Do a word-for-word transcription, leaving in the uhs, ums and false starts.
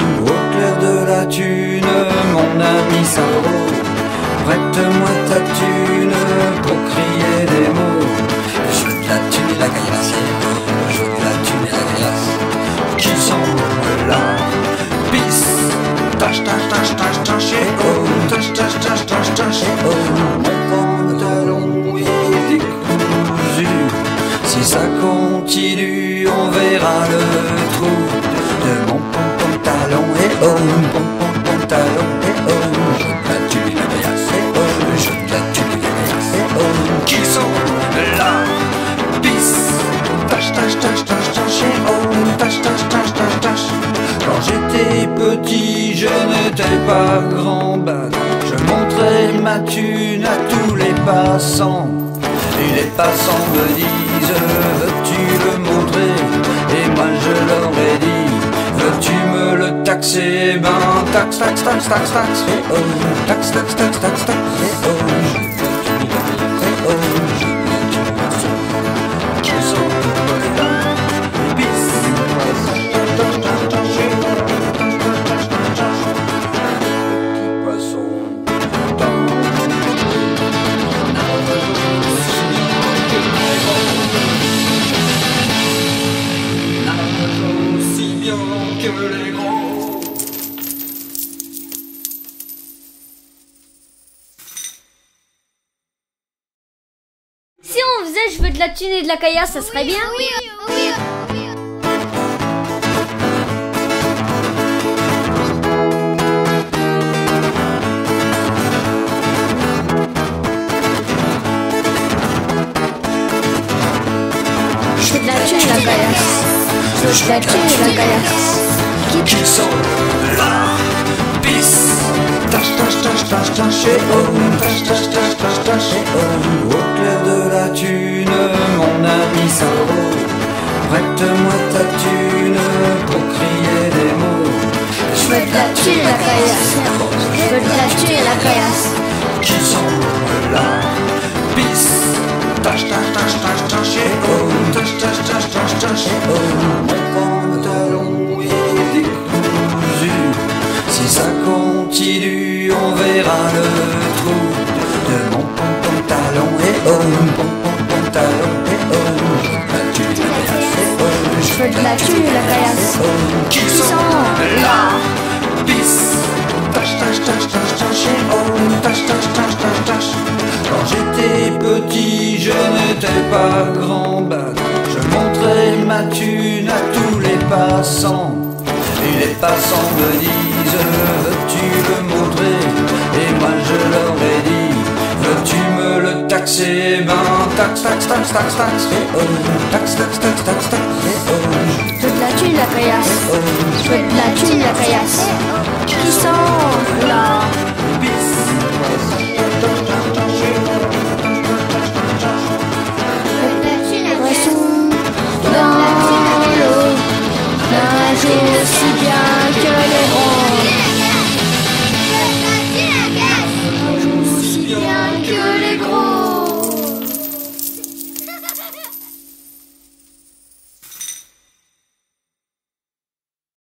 oh, au clair de la thune, mon ami Saro, prête-moi ta thune pour crier des mots. Je veux de la thune et la caillasse, je veux de la thune et la caillasse, qui sont là. Bis, tâche, tâche, tâche, tâche, tâche, et oh, tâche, tâche, tâche, tâche, tâche, et oh, mon pantalon est décousu. Si ça continue, on verra le trou de mon pantalon, et oh, mon pantalon, et oh, je veux de la thune et la caillasse, et oh, je veux de la thune et la caillasse, et oh, qui sont là. Bis, tâche, tâche, tâche, tâche, tâche, et oh, tâche, tâche, tâche, tâche, tâche. Quand j'étais petit, je n'étais pas grand bad. Je montrais ma thune à tous les passants. Et les passants me disent, veux-tu le montrer? Et moi je leur ai dit, veux-tu me le taxer? Ben taxe, taxe, taxe, taxe, taxe, et oh, taxe, taxe, taxe, taxe, taxe, et oh, et oh, Si on faisait je veux de la thune et de la caillasse, ça serait bien. Oui, oui, Je veux de la thune et de la caillasse. Je veux de la thune et de la caillasse. Qui sont là. Bis, tâche, tâche, tâche, tâche, tâche, et oh, tâche, tâche, tâche, tâche, tâche, et oh, au clair de la thune, mon ami Saro, prête-moi ta thune pour crier des mots. Je veux de la thune et de la caillasse. Je veux de la thune et de la caillasse. Qui sont là. Bis, tâche, tâche, tâche, tâche, tâche, et oh, tâche, tâche, tâche, tâche, tâche, et oh, mon pantalon est décousu. Si ça continue, on verra le trou de mon pantalon, et oh, mon pantalon, et oh, je veux de la thune et la caillasse, et oh, Je veux de la thune et de la caillasse. qui sont là. Bis, tâche, tâche, tâche, tâche, tâche, et oh, tâche, tâche, tâche, tâche, tâche. Quand j'étais petit, je n'étais pas grand bad. Je montrais ma thune à tous les passants. Et les passants me disent, veux-tu le montrer? Et moi je leur ai dit, veux-tu me le taxer? Ben taxe, taxe, taxe, taxe, taxe, et oh, taxe, taxe, taxe, taxe, taxe, et oh, Je veux de la thune et de la caillasse. Je veux de la thune et de la caillasse. Qui sont